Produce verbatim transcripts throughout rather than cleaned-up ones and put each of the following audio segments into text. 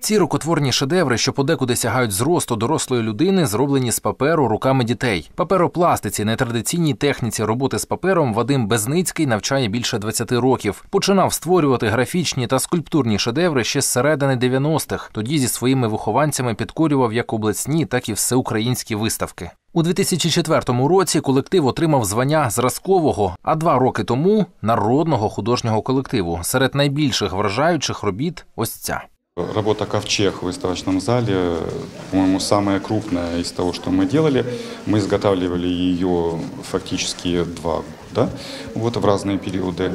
Ці рукотворні шедеври, що подекуди сягають зросту дорослої людини, зроблені з паперу руками дітей. Паперопластиці, нетрадиційній техніці роботи з папером Вадим Безницький навчає більше двадцяти років. Починав створювати графічні та скульптурні шедеври ще з середини дев'яностих. Тоді зі своїми вихованцями підкорював як обласні, так і всеукраїнські виставки. У дві тисячі четвертому році колектив отримав звання зразкового, а два роки тому – народного художнього колективу. Серед найбільших вражаючих робіт – ось ця. Работа «Ковчег» в выставочном зале, по-моему, самая крупная из того, что мы делали. Мы изготавливали ее фактически два года, вот, в разные периоды.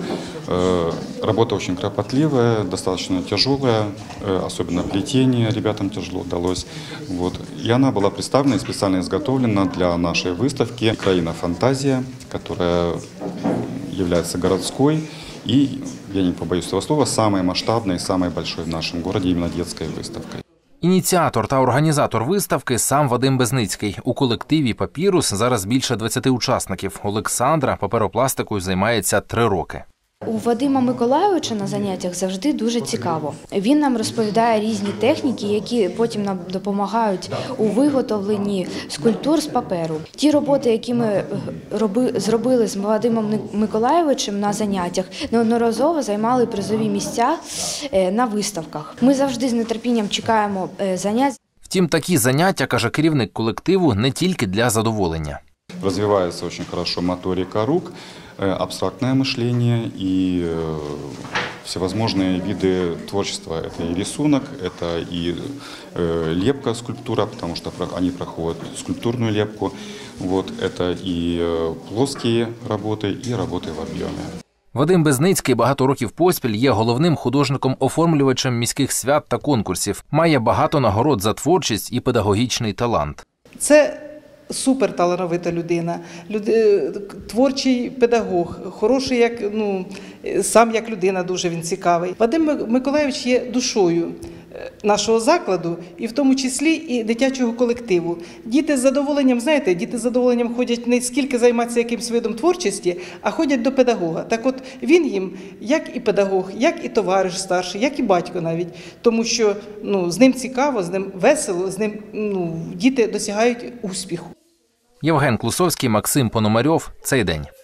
Работа очень кропотливая, достаточно тяжелая, особенно плетение ребятам тяжело далось. Вот. И она была представлена и специально изготовлена для нашей выставки «Краина фантазия», которая является городской. И, я не побоюсь этого слова, самой масштабной и самой большой в нашем городе именно детской выставкой. Ініціатор та організатор виставки – сам Вадим Безницький. У колективі «Папірус» зараз більше двадцяти учасників. Олександра паперопластикою займається три роки. У Вадима Миколайовича на заняттях завжди дуже цікаво. Він нам розповідає різні техніки, які потім нам допомагають у виготовленні скульптур з паперу. Ті роботи, які ми роби, зробили з Вадимом Миколайовичем на заняттях, неодноразово займали призові місця на виставках. Ми завжди з нетерпінням чекаємо занять. Втім, такі заняття, каже керівник колективу, не тільки для задоволення. Развивается очень хорошо моторика рук, абстрактное мышление и всевозможные виды творчества. Это и рисунок, это и лепка, скульптура, потому что они проходят скульптурную лепку. Вот, это и плоские работы, и работы в объеме. Вадим Безницький багато років поспіль є головним художником-оформлювачем міських свят та конкурсів. Має багато нагород за творчість і педагогічний талант. Це суперталановита людина, люди, творчий педагог, хороший, як, ну, сам як людина дуже він цікавий. Вадим Миколайович є душою нашого закладу, і в тому числі і дитячого колективу. Діти з задоволенням, знаєте, діти з задоволенням ходять не скільки займатися якимсь видом творчості, а ходять до педагога. Так от він їм, як і педагог, як і товариш старший, як і батько навіть, тому що, ну, з ним цікаво, з ним весело, з ним, ну, діти досягають успіху. Євген Клусовський, Максим Пономарьов. Цей день.